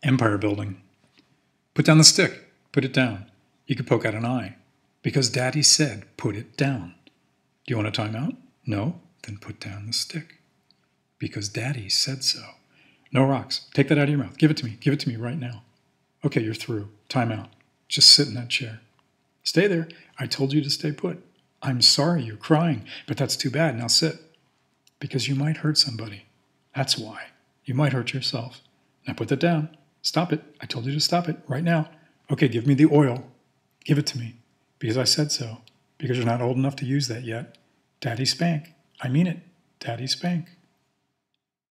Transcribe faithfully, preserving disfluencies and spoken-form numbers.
Empire building. Put down the stick. Put it down. You could poke out an eye. Because Daddy said, put it down. Do you want a timeout? No? Then put down the stick. Because Daddy said so. No rocks. Take that out of your mouth. Give it to me. Give it to me right now. Okay, you're through. Timeout. Just sit in that chair. Stay there. I told you to stay put. I'm sorry you're crying, but that's too bad. Now sit. Because you might hurt somebody. That's why. You might hurt yourself. Now put that down. Stop it. I told you to stop it right now. Okay, give me the oil. Give it to me. Because I said so. Because you're not old enough to use that yet. Daddy spank. I mean it. Daddy spank.